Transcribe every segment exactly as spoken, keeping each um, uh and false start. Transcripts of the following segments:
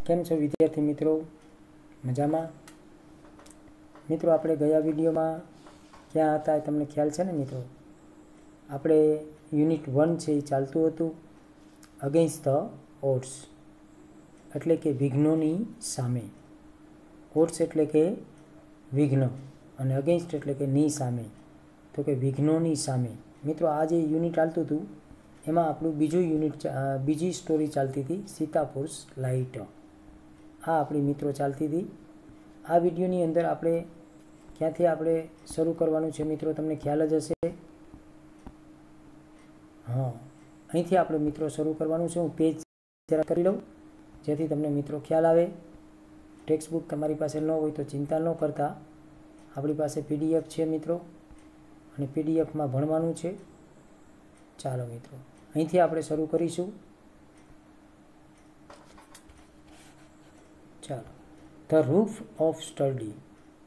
કેમ છો વિદ્યાર્થી મિત્રો? મજામાં? મિત્રો આપણે ગયા વિડીયોમાં ક્યાં હતા એ તમને ખ્યાલ છે ને મિત્રો? આપણે યુનિટ વન છે એ ચાલતું હતું, અગેન્સ્ટ ધ ઓડ્સ એટલે કે વિઘ્નોની સામે. ઓડ્સ એટલે કે વિઘ્ન અને અગેન્સ્ટ એટલે કે ની સામે, તો કે વિઘ્નોની સામે. મિત્રો આ જે યુનિટ ચાલતું હતું એમાં આપણું બીજું યુનિટ બીજી સ્ટોરી ચાલતી હતી, સીતાપુરુષ લાઇટ. આ આપણી મિત્રો ચાલતી હતી. આ વિડીયોની અંદર આપણે ક્યાંથી આપણે શરૂ કરવાનું છે મિત્રો તમને ખ્યાલ જ હશે. હા, અહીંથી આપણે મિત્રો શરૂ કરવાનું છે. હું પેજ જરા કરી લઉં જેથી તમને મિત્રો ખ્યાલ આવે. ટેક્સ્ટ બુક તમારી પાસે ન હોય તો ચિંતા ન કરતા, આપણી પાસે પીડીએફ છે મિત્રો અને પીડીએફમાં ભણવાનું છે. ચાલો મિત્રો અહીંથી આપણે શરૂ કરીશું. ચાલો. The roof of study,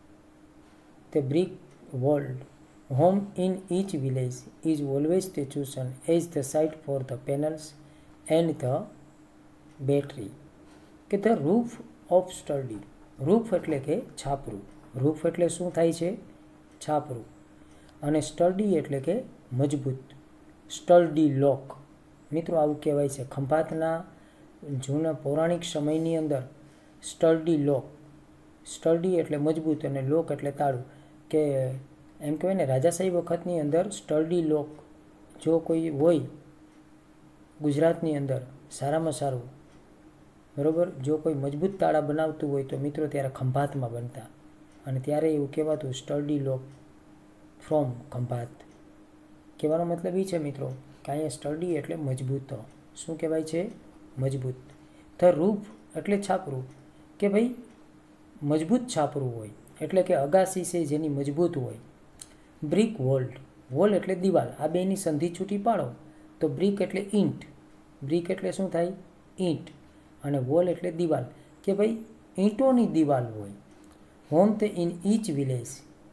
the brick walled home in each village is always the chosen as the site for the panels and the battery. કે the roof of study, roof એટલે કે છાપરું. રૂફ એટલે શું થાય છે? છાપરું. અને સ્ટડી એટલે કે મજબૂત. સ્ટડી લોક મિત્રો આવું કહેવાય છે. ખંભાતના જૂના પૌરાણિક સમયની અંદર સ્ટડી લોક, સ્ટડી એટલે મજબૂત અને લોક એટલે તાળું, કે એમ કહેવાય ને રાજાશાહી વખતની અંદર સ્ટડી લોક જો કોઈ હોય ગુજરાતની અંદર સારામાં સારું, બરાબર, જો કોઈ મજબૂત તાળા બનાવતું હોય તો મિત્રો ત્યારે ખંભાતમાં બનતા અને ત્યારે એવું કહેવાતું સ્ટડી લોક ફ્રોમ ખંભાત. કહેવાનો મતલબ એ છે મિત્રો કે અહીંયા સ્ટડી એટલે મજબૂત. શું કહેવાય છે? મજબૂત. ધ રૂફ એટલે છાપરું, કે ભાઈ મજબૂત છાપરું હોય એટલે કે અગાસી છે જેની મજબૂત હોય. બ્રિક વોલ્ડ, વોલ એટલે દિવાલ, આ બેની સંધિ છૂટી પાડો તો બ્રિક એટલે ઈંટ. બ્રિક એટલે શું થાય? ઈંટ. અને વોલ એટલે દિવાલ, કે ભાઈ ઈંટોની દિવાલ હોય. હોમ તે ઇન ઈચ વિલેજ,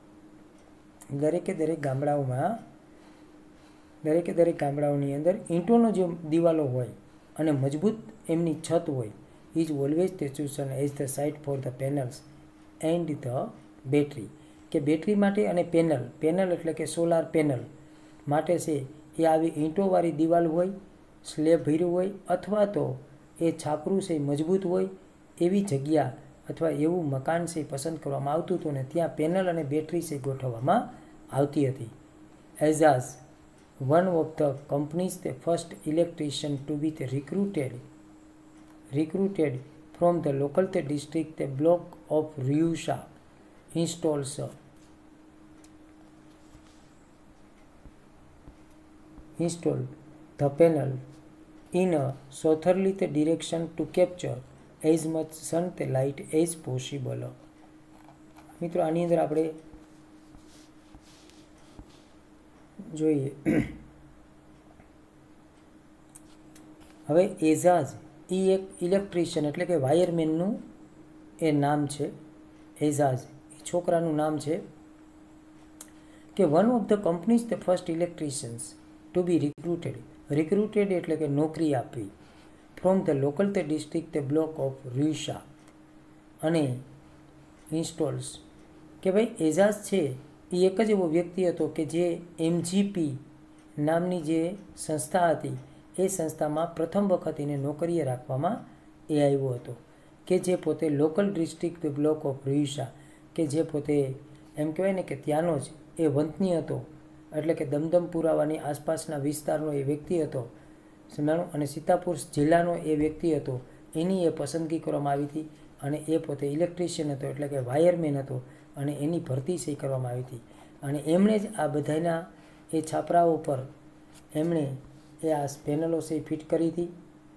દરેકે દરેક ગામડાઓમાં દરેકે દરેક ગામડાઓની અંદર ઈંટોનો જે દિવાલો હોય અને મજબૂત એમની છત હોય. Is always the chosen as the site for the panels and the battery, કે બેટરી માટે અને પેનલ, પેનલ એટલે કે સોલાર પેનલ માટે છે એ આવી ઈંટોવાળી દિવાલ હોય, સ્લેબ ભર્યું હોય, અથવા તો એ છાપરું છે મજબૂત હોય એવી જગ્યા અથવા એવું મકાન છે પસંદ કરવામાં આવતું હતું ને ત્યાં પેનલ અને બેટરી છે ગોઠવવામાં આવતી હતી. Ajaz one of the companies the first electrician to be recruited recruited from the local district the block of Ryusha installs installed the panel in a southerly direction to capture as much sun light as possible. મિત્રો આની અંદર આપણે જોઈએ હવે એઝાઝ એ એક electrician એટલે કે વાયરમેનનું એ નામ છે. એઝાઝ એ છોકરાનું નામ છે કે one of the companies the first electricians to be recruited. Recruited એટલે કે નોકરી આપવી. From the local the district the block of ર્યુશા અને ઇન્સ્ટોલ્સ, કે ભાઈ એઝાઝ છે એ એક જ એવો વ્યક્તિ હતો કે જે એમજીપી નામની જે સંસ્થા હતી એ સંસ્થામાં પ્રથમ વખત એને નોકરીએ રાખવામાં એ આવ્યો હતો, કે જે પોતે લોકલ ડિસ્ટ્રિક્ટ બ્લોક ઓફ ર્યુશા, કે જે પોતે એમ કહેવાય ને કે ત્યાંનો જ એ વતની હતો, એટલે કે દમદમ પુરાવાની આસપાસના વિસ્તારનો એ વ્યક્તિ હતો સમજાણું. અને સીતાપુરુષ જિલ્લાનો એ વ્યક્તિ હતો, એની એ પસંદગી કરવામાં આવી હતી અને એ પોતે ઇલેક્ટ્રિશિયન હતો એટલે કે વાયરમેન હતો અને એની ભરતી સહી કરવામાં આવી હતી. અને એમણે જ આ બધાના એ છાપરાઓ પર એમણે એ આ પેનલો છે ફિટ કરી હતી.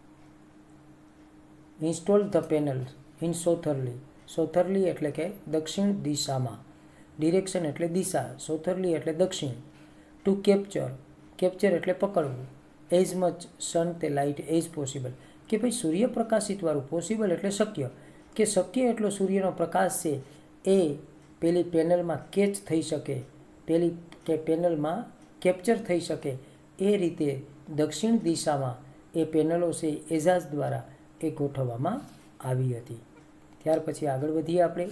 Install the panel in southerly, southerly એટલે કે દક્ષિણ દિશામાં, ડિરેક્શન એટલે દિશા, સોથરલી એટલે દક્ષિણ. ટુ કેપ્ચર, કેપ્ચર એટલે પકડવું, એઝ મચ સન તે લાઇટ એઝ પોસિબલ, કે ભાઈ સૂર્યપ્રકાશિતવાળું, પોસિબલ એટલે શક્ય, કે શક્ય એટલો સૂર્યનો પ્રકાશ છે એ પેલી પેનલમાં કેચ થઈ શકે, પેલી કે પેનલમાં કેપ્ચર થઈ શકે એ રીતે દક્ષિણ દિશામાં એ પેનલો છે એઝાઝ દ્વારા એ ગોઠવવામાં આવી હતી. ત્યાર પછી આગળ વધીએ આપણે.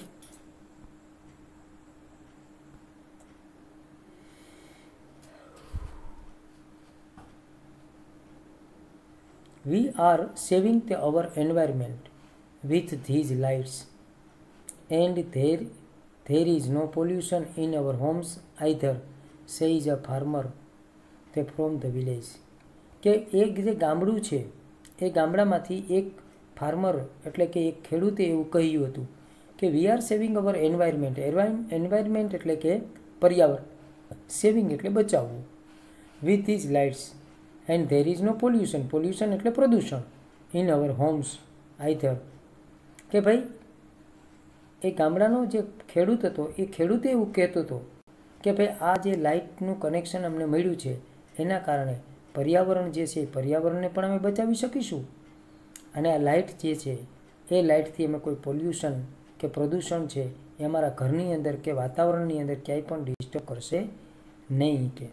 We are saving the our environment with these lights, and there there is no pollution in our homes either, says a farmer the from the village. કે એક જે ગામડું છે એ ગામડામાંથી એક ફાર્મર એટલે કે એક ખેડૂતે એવું કહ્યું હતું કે we are saving our environment. Environment એટલે કે પર્યાવરણ, સેવિંગ એટલે બચાવવું, with these lights and there is no pollution. Pollution એટલે પ્રદૂષણ. ઇન અવર હોમ્સ આઈધર, કે ભાઈ એ ગામડાનો જે ખેડૂત હતો એ ખેડૂતે એવું કહેતો હતો કે ભાઈ આ જે લાઇટનું કનેક્શન અમને મળ્યું છે એના કારણે પર્યાવરણ જે છે એ પર્યાવરણને પણ અમે બચાવી શકીશું, અને આ લાઇટ જે છે એ લાઇટથી અમે કોઈ પોલ્યુશન કે પ્રદૂષણ છે એ અમારા ઘરની અંદર કે વાતાવરણની અંદર ક્યાંય પણ ડિસ્ટર્બ કરશે નહીં. કે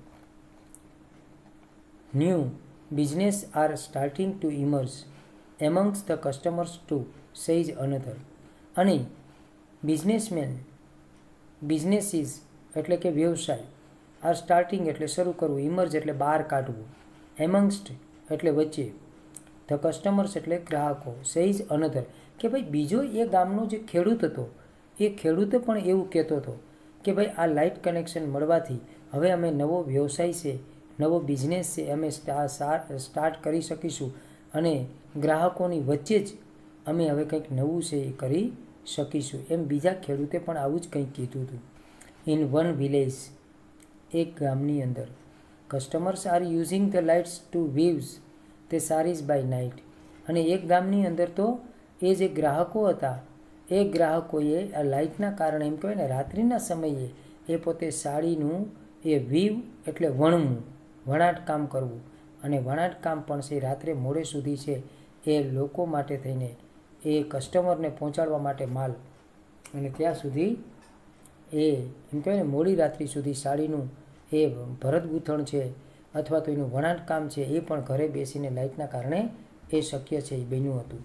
new business are starting to emerge amongst the customers to says another. અને બિઝનેસમેન, બિઝનેસીસ એટલે કે વ્યવસાય, આર સ્ટાર્ટિંગ એટલે શરૂ કરવું, ઇમર્જ એટલે બહાર કાઢવું, એમંગસ્ટ એટલે વચ્ચે, ધ કસ્ટમર્સ એટલે ગ્રાહકો, સેઝ અનધર કે ભાઈ બીજો એ ગામનો જે ખેડૂત હતો એ ખેડૂતે પણ એવું કહેતો હતો કે ભાઈ આ લાઇટ કનેક્શન મળવાથી હવે અમે નવો વ્યવસાય છે, નવો બિઝનેસ છે અમે સ્ટાર્ટ કરી શકીશું, અને ગ્રાહકોની વચ્ચે જ અમે હવે કંઈક નવું છે એ કરી શકીશું. એમ બીજા ખેડૂતે પણ આવું જ કંઈક કીધું હતું. ઇન વન વિલેજ, એક ગામની અંદર, customers are using the lights to weaves તે સારીઝ બાય નાઇટ. અને એક ગામની અંદર તો એ જે ગ્રાહકો હતા એ ગ્રાહકોએ આ લાઇટના કારણે એમ કહેવાય ને રાત્રિના સમયે એ પોતે સાડીનું એ વીવ એટલે વણવું, વણાટ કામ કરવું, અને વણાટ કામ પણ છે રાત્રે મોડે સુધી છે એ લોકો માટે થઈને એ કસ્ટમરને પહોંચાડવા માટે માલ, અને ત્યાં સુધી એ એમ કહેવાય ને મોડી રાત્રિ સુધી સાડીનું એ ભરત ગૂંથણ છે અથવા તો એનું વણાટ કામ છે એ પણ ઘરે બેસીને લાઇટના કારણે એ શક્ય છે, એ બન્યું હતું.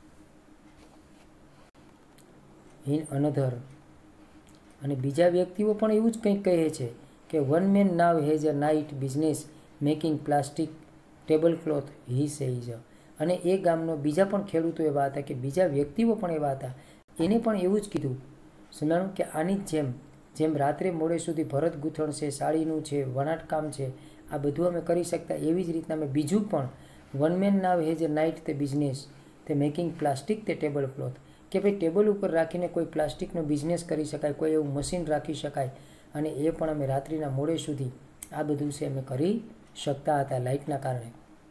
ઇન અનધર, અને બીજા વ્યક્તિઓ પણ એવું જ કંઈક કહે છે કે one man now has a night business making plastic table cloth he says. અને એ ગામનો બીજા પણ ખેડૂતો એવા હતા કે બીજા વ્યક્તિઓ પણ એવા હતા, એને પણ એવું જ કીધું સમજાણું કે આની જ જેમ જેમ રાત્રે મોડે સુધી ભરત ગૂંથણ છે, સાડીનું છે, વણાટકામ છે, આ બધું અમે કરી શકતા, એવી જ રીતના અમે બીજું પણ one man now has a night તે બિઝનેસ તે મેકિંગ પ્લાસ્ટિક તે ટેબલ ક્લોથ, કે ભાઈ ટેબલ ઉપર રાખીને કોઈ પ્લાસ્ટિકનો બિઝનેસ કરી શકાય, કોઈ એવું મશીન રાખી શકાય, અને એ પણ અમે રાત્રિના મોડે સુધી આ બધું છે અમે કરી શકતા હતા લાઇટના કારણે.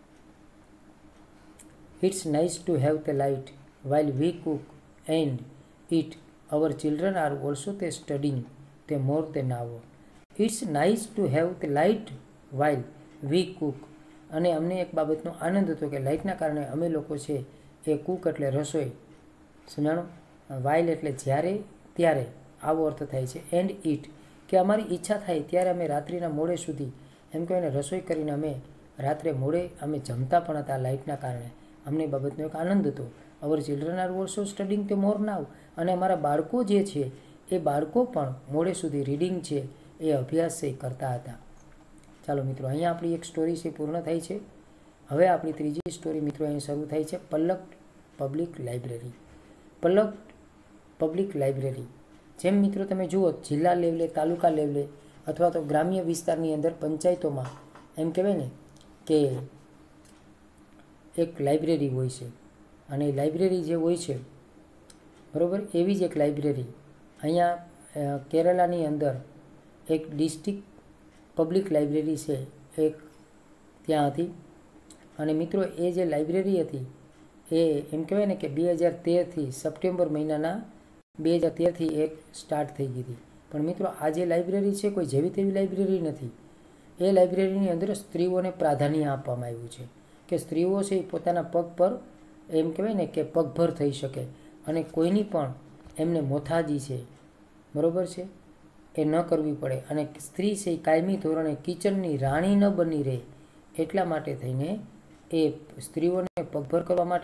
It's nice to have the light while we cook and eat our children are also તે સ્ટડિંગ તે મોર તે now. It's nice to have the light while we cook, અને અમને એક બાબતનો આનંદ હતો કે લાઇટના કારણે અમે લોકો છે એ કુક એટલે રસોઈ, સમજાણો, વાઇલ એટલે જ્યારે ત્યારે આવો અર્થ થાય છે, એન્ડ ઇટ કે અમારી ઈચ્છા થાય ત્યારે અમે રાત્રિના મોડે સુધી એમ કહેવાય ને રસોઈ કરીને અમે રાત્રે મોડે અમે જમતા પણ હતા લાઇટના કારણે, અમને એ બાબતનો એક આનંદ હતો. Our children are also studying તે મોર નાવ, અને અમારા બાળકો જે છે એ બાળકો પણ મોડે સુધી રીડિંગ છે એ અભ્યાસ છે કરતા હતા. ચાલો મિત્રો, અહીંયા આપણી એક સ્ટોરી છે પૂર્ણ થાય છે. હવે આપણી ત્રીજી સ્ટોરી મિત્રો અહીં શરૂ થાય છે. Palakkad public library. Palakkad public library જેમ મિત્રો તમે જુઓ જિલ્લા લેવલે, તાલુકા લેવલે અથવા તો ગ્રામ્ય વિસ્તારની અંદર પંચાયતોમાં એમ કહેવાય ને કે એક લાઇબ્રેરી હોય છે, અને એ લાઇબ્રેરી જે હોય છે બરાબર, એવી જ એક લાઇબ્રેરી અહીંયા કેરલાની અંદર એક ડિસ્ટ્રિક્ટ પબ્લિક લાઇબ્રેરી છે એક ત્યાં હતી. અને મિત્રો એ જે લાઇબ્રેરી હતી એ એમ કહેવાય ને કે બે હજાર તેરથી સપ્ટેમ્બર મહિનાના બે હજાર તેરથી એક સ્ટાર્ટ થઈ ગઈ હતી. પણ મિત્રો આ જે લાઇબ્રેરી છે કોઈ જેવી તેવી લાઇબ્રેરી નથી. એ લાઇબ્રેરીની અંદર સ્ત્રીઓને પ્રાધાન્ય આપવામાં આવ્યું છે કે સ્ત્રીઓ છે એ પોતાના પગ પર એમ કહેવાય ને કે પગભર થઈ શકે, અને કોઈની પણ એમને મોથાજી છે બરાબર છે એ ન કરવી પડે, અને સ્ત્રી છે એ કાયમી ધોરણે કિચનની રાણી ન બની રહે એટલા માટે થઈને એ સ્ત્રીઓને પગભર કરવા માટે,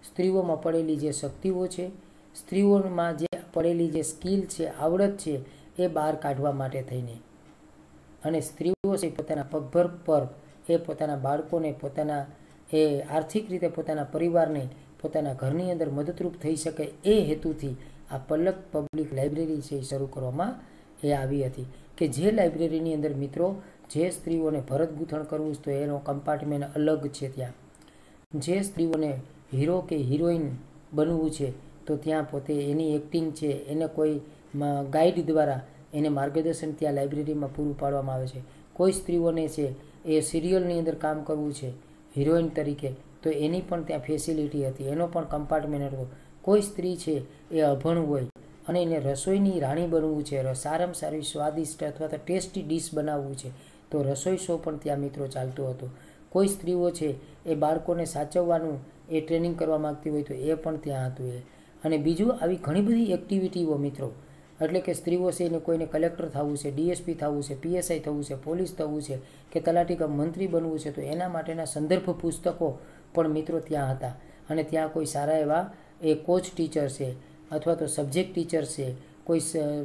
સ્ત્રીઓમાં પડેલી જે શક્તિઓ છે, સ્ત્રીઓમાં જે પડેલી જે સ્કિલ છે, આવડત છે, એ બહાર કાઢવા માટે થઈને અને સ્ત્રીઓ છે પોતાના પગભર પર એ પોતાના બાળકોને, પોતાના એ આર્થિક રીતે પોતાના પરિવારને, પોતાના ઘરની અંદર મદદરૂપ થઈ શકે એ હેતુથી આ પલક પબ્લિક લાઇબ્રેરી છે એ શરૂ કરવામાં એ આવી હતી. કે જે લાઇબ્રેરીની અંદર મિત્રો જે સ્ત્રીઓને ભરત ગૂંથણ કરવું તો એનો કમ્પાર્ટમેન્ટ અલગ છે. ત્યાં જે સ્ત્રીઓને હીરો કે હિરોઈન બનવું છે તો ત્યાં પોતે એની એક્ટિંગ છે એને કોઈ ગાઈડ દ્વારા એને માર્ગદર્શન ત્યાં લાઇબ્રેરીમાં પૂરું પાડવામાં આવે છે. કોઈ સ્ત્રીઓને છે એ સિરિયલની અંદર કામ કરવું છે હિરોઈન તરીકે તો એની પણ ત્યાં ફેસિલિટી હતી, એનો પણ કમ્પાર્ટમેન્ટ હતો. કોઈ સ્ત્રી છે એ અભણ હોય અને એને રસોઈની રાણી બનવું છે, સારામાં સારી સ્વાદિષ્ટ અથવા તો ટેસ્ટી ડીશ બનાવવું છે તો રસોઈ શો પણ ત્યાં મિત્રો ચાલતો હતો. કોઈ સ્ત્રીઓ છે એ બાળકોને સાચવવાનું એ ટ્રેનિંગ કરવા માગતી હોય તો એ પણ ત્યાં હતું. એ અને બીજું આવી ઘણી બધી એક્ટિવિટીઓ મિત્રો, એટલે કે સ્ત્રીઓ છે એને કોઈને કલેક્ટર થવું છે, ડીએસપી થવું છે, પીએસઆઈ થવું છે, પોલીસ થવું છે કે તલાટી કમ મંત્રી બનવું છે તો એના માટેના સંદર્ભ પુસ્તકો પણ મિત્રો ત્યાં હતા. અને ત્યાં કોઈ સારા એવા એ કોચ ટીચર છે અથવા તો સબ્જેક્ટ ટીચર છે, કોઈ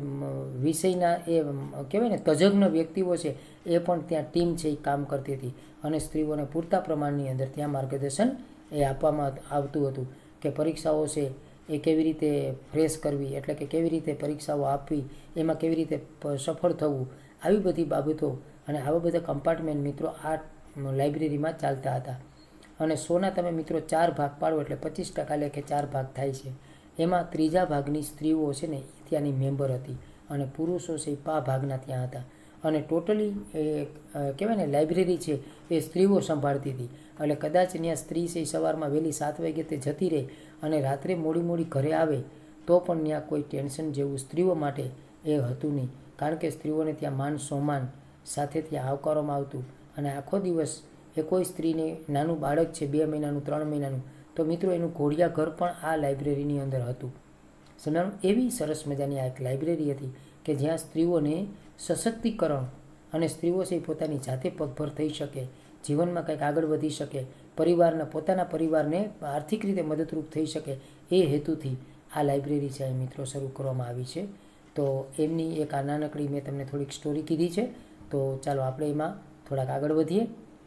વિષયના એ કહેવાય ને તજજ્ઞ વ્યક્તિઓ છે એ પણ ત્યાં ટીમ છે એ કામ કરતી હતી અને સ્ત્રીઓને પૂરતા પ્રમાણની અંદર ત્યાં માર્ગદર્શન એ આપવામાં આવતું હતું કે પરીક્ષાઓ છે એ કેવી રીતે ફ્રેશ કરવી, એટલે કે કેવી રીતે પરીક્ષાઓ આપવી, એમાં કેવી રીતે સફળ થવું, આવી બધી બાબતો અને આવા બધા કમ્પાર્ટમેન્ટ મિત્રો આ લાઇબ્રેરીમાં ચાલતા હતા. અને સોના તમે મિત્રો ચાર ભાગ પાડો એટલે પચીસ ટકા લેખે ચાર ભાગ થાય છે. એમાં ત્રીજા ભાગની સ્ત્રીઓ છે ને ત્યાંની મેમ્બર હતી અને પુરુષો છે એ પા ભાગના ત્યાં હતા. અને ટોટલી એ કહેવાય ને લાઇબ્રેરી છે એ સ્ત્રીઓ સંભાળતી હતી. એટલે કદાચ ત્યાં સ્ત્રી છે સવારમાં વહેલી સાત વાગે તે જતી રહે અને રાત્રે મોડી મોડી ઘરે આવે તો પણ ત્યાં કોઈ ટેન્શન જેવું સ્ત્રીઓ માટે એ હતું નહીં, કારણ કે સ્ત્રીઓને ત્યાં માન સન્માન સાથે ત્યાં આવકારવામાં આવતું. અને આખો દિવસ એ કોઈ સ્ત્રીને નાનું બાળક છે બે મહિનાનું ત્રણ મહિનાનું તો મિત્રો એનું ઘોડિયા ઘર પણ આ લાઇબ્રેરીની અંદર હતું. સમજાણું? એવી સરસ મજાની આ એક લાઇબ્રેરી હતી કે જ્યાં સ્ત્રીઓને સશક્તિકરણ અને સ્ત્રીઓ છે પોતાની જાતે પગભર થઈ શકે, જીવનમાં કંઈક આગળ વધી શકે, પરિવારના પોતાના પરિવારને આર્થિક રીતે મદદરૂપ થઈ શકે એ હેતુથી આ લાઇબ્રેરી છે એ મિત્રો શરૂ કરવામાં આવી છે. તો એમની એક આ નાનકડી મેં તમને થોડીક સ્ટોરી કીધી છે. તો ચાલો આપણે એમાં થોડાક આગળ વધીએ.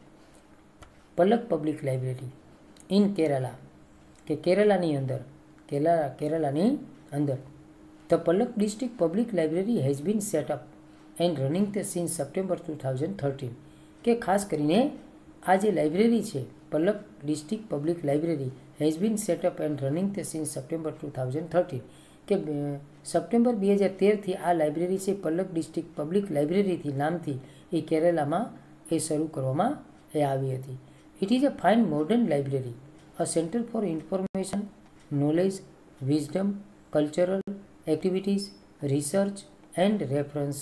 Palakkad public library in Kerala, કે કેરલાની અંદર કેરલા કેરલાની અંદર the Palakkad district public library has been set up and running the since September two thousand thirteen. કે ખાસ કરીને આ જે લાઇબ્રેરી છે Palakkad district public library has been set up and running the since September two thousand thirteen. કે September બે હજાર તેરથી આ લાઇબ્રેરી છે પલક ડિસ્ટ્રિક્ટ પબ્લિક લાઇબ્રેરીથી નામથી એ કેરલામાં એ શરૂ કરવામાં એ આવી હતી. It is a fine modern library, a centre for information, knowledge, wisdom, cultural activities, research and reference.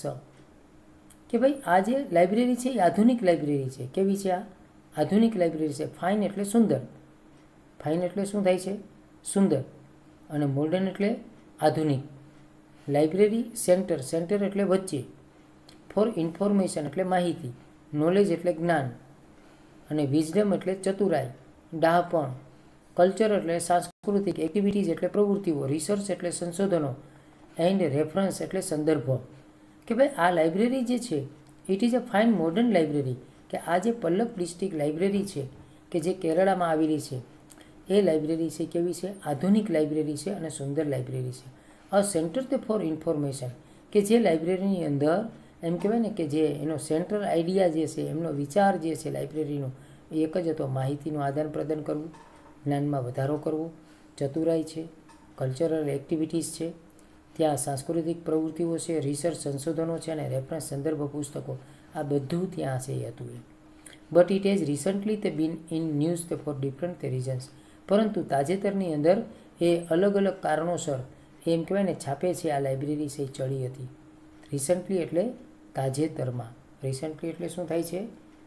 કે ભાઈ આ જે લાઇબ્રેરી છે એ આધુનિક લાઇબ્રેરી છે. કેવી છે આ? આધુનિક લાઇબ્રેરી છે. ફાઇન એટલે સુંદર, ફાઇન એટલે શું થાય છે? સુંદર. અને મોડર્ન એટલે આધુનિક. લાઇબ્રેરી સેન્ટર, સેન્ટર એટલે વચ્ચે, ફોર ઇન્ફોર્મેશન એટલે માહિતી, નોલેજ એટલે જ્ઞાન, અને વિઝડમ એટલે ચતુરાઈ, ડાહપણ, કલ્ચર એટલે સાંસ્કૃતિક, એક્ટિવિટીઝ એટલે પ્રવૃત્તિઓ, રિસર્ચ એટલે સંશોધનો, એન્ડ રેફરન્સ એટલે સંદર્ભો. કે ભાઈ આ લાઇબ્રેરી જે છે it is a fine modern library, કે આ જે પલ્લક ડિસ્ટ્રિક્ટ લાઇબ્રેરી છે કે જે કેરળામાં આવેલી છે એ લાઇબ્રેરી છે કેવી છે? આધુનિક લાઇબ્રેરી છે અને સુંદર લાઇબ્રેરી છે. અ સેન્ટર તે ફોર ઇન્ફોર્મેશન, કે જે લાઇબ્રેરીની અંદર એમ કહેવાય ને કે જે એનો સેન્ટ્રલ આઈડિયા જે છે, એમનો વિચાર જે છે લાઇબ્રેરીનો એ એક જ હતો, માહિતીનું આદાન પ્રદાન કરવું, જ્ઞાનમાં વધારો કરવો, ચતુરાઈ છે, કલ્ચરલ એક્ટિવિટીઝ છે, ત્યાં સાંસ્કૃતિક પ્રવૃત્તિઓ છે, રિસર્ચ સંશોધનો છે અને રેફરન્સ સંદર્ભ પુસ્તકો, આ બધું ત્યાં છે એ હતું. એ બટ ઇટ હેઝ રિસન્ટલી તે બીન ઇન ન્યૂઝ તે ફોર ડિફરન્ટ રીઝન્સ. પરંતુ તાજેતરની અંદર એ અલગ અલગ કારણોસર એમ કહેવાય ને છાપે છે આ લાઇબ્રેરી છે ચડી હતી. રિસન્ટલી એટલે તાજેતરમાં. રિસન્ટલી એટલે શું થાય છે?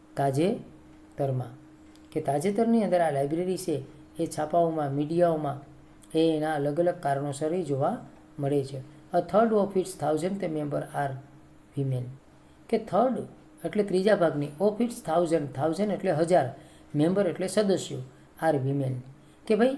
તાજેતરમાં. કે તાજેતરની અંદર આ લાઇબ્રેરી છે એ છાપાઓમાં, મીડિયાઓમાં એ એના અલગ અલગ કારણોસર જોવા મળે છે. A third of its thousand તે મેમ્બર આર વિમેન. કે થર્ડ એટલે ત્રીજા ભાગની, ઓફ ઇટ્સ થાઉઝન્ડ, થાઉઝન્ડ એટલે હજાર, મેમ્બર એટલે સદસ્યો, આર વિમેન. કે ભાઈ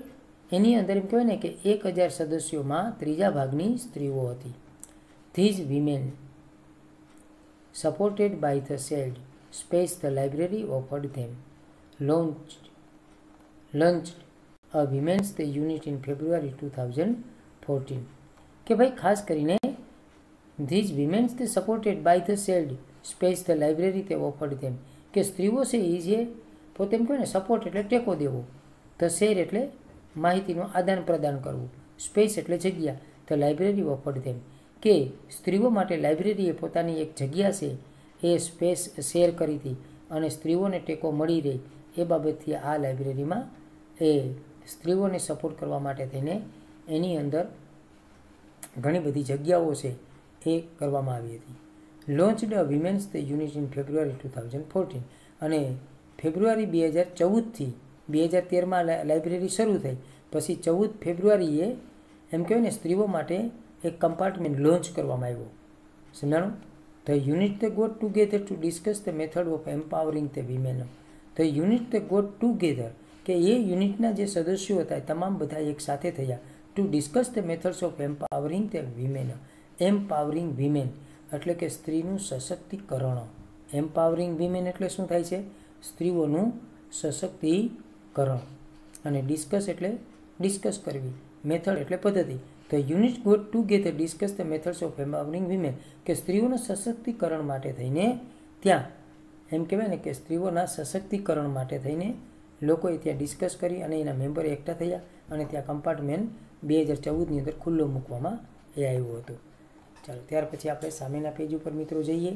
એની અંદર એમ કહેવાય ને કે એક હજાર સદસ્યોમાં ત્રીજા ભાગની સ્ત્રીઓ હતી. These women supported by the shelled space the library offered them launched launched a women's day unit in February two thousand fourteen. કે ભાઈ ખાસ કરીને ધીઝ વિમેન્સ તે supported by the shelled space the library તે offered them કે સ્ત્રીઓ છે એ જે પોતે એમ કહે ને સપોર્ટ એટલે ટેકો દેવો, ધ શેર એટલે માહિતીનું આદાન પ્રદાન કરવું, સ્પેસ એટલે જગ્યા, ધ લાઇબ્રેરી ઓફર્ડ ધેમ કે સ્ત્રીઓ માટે લાઇબ્રેરીએ પોતાની એક જગ્યા છે એ સ્પેસ શેર કરી હતી અને સ્ત્રીઓને ટેકો મળી રહે એ બાબતથી આ લાઇબ્રેરીમાં એ સ્ત્રીઓને સપોર્ટ કરવા માટે થઈને એની અંદર ઘણી બધી જગ્યાઓ છે એ કરવામાં આવી હતી. Launched a womens the unit in February two thousand fourteen અને ફેબ્રુઆરી બે હજાર ચૌદથી બે હજાર તેરમાં લાઇબ્રેરી શરૂ થઈ, પછી ચૌદ ફેબ્રુઆરીએ એમ કહેવાય ને સ્ત્રીઓ માટે એક કમ્પાર્ટમેન્ટ લોન્ચ કરવામાં આવ્યો. સમજાણું? The unit the got together to discuss the method of empowering the women. The unit the got together કે એ યુનિટના જે સદસ્યો હતા તમામ બધા એક સાથે થયા to discuss the methods of empowering the women. Empowering women એટલે કે સ્ત્રીનું સશક્તિકરણ. એમ્પાવરિંગ વિમેન એટલે શું થાય છે? સ્ત્રીઓનું સશક્તિકરણ. અને ડિસ્કસ એટલે ડિસ્કસ કરવી, મેથડ એટલે પદ્ધતિ. The unit got together discuss the methods of empowering women કે સ્ત્રીઓના સશક્તિકરણ માટે થઈને ત્યાં એમ કહેવાય ને કે સ્ત્રીઓના સશક્તિકરણ માટે થઈને લોકોએ ત્યાં ડિસ્કસ કરી અને એના મેમ્બર એકઠા થયા અને ત્યાં કમ્પાર્ટમેન્ટ બે હજાર ચૌદની અંદર ખુલ્લો મૂકવામાં એ આવ્યો હતો. ચાલો ત્યાર પછી આપણે સામેના પેજ ઉપર મિત્રો જઈએ.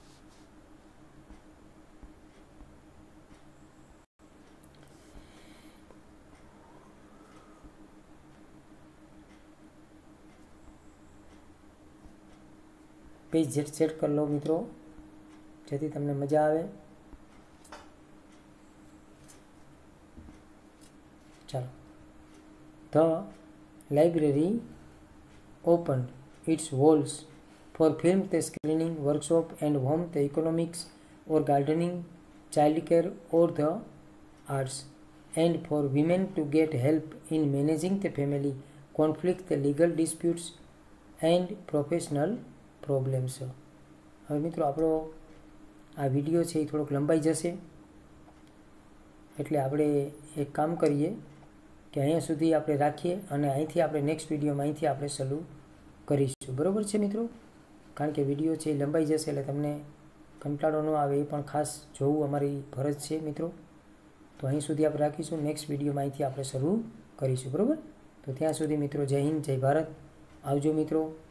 પેજ જેટ સેટ કરી લો મિત્રો જેથી તમને મજા આવે. ચાલો. The library opened its walls for film the screening, workshop and home the economics or gardening, childcare or the arts, and for women to get help in managing the family, conflict, the legal disputes and professional problems. હવે મિત્રો આપણો આ video છે એ થોડોક લંબાઈ જશે એટલે આપણે એક કામ કરીએ કે અહીંયા સુધી આપણે રાખીએ અને અહીંથી આપણે નેક્સ્ટ વિડીયોમાં અહીંથી આપણે શરૂ કરીશું. બરાબર છે મિત્રો? કારણ કે વિડીયો છે એ લંબાઈ જશે એટલે તમને કંટાળો ન આવે એ પણ ખાસ જોવું અમારી ફરજ છે મિત્રો. તો અહીં સુધી આપણે રાખીશું, નેક્સ્ટ વિડીયોમાં અહીંથી આપણે શરૂ કરીશું. બરાબર? તો ત્યાં સુધી મિત્રો જય હિન્દ, જય ભારત. આવજો મિત્રો.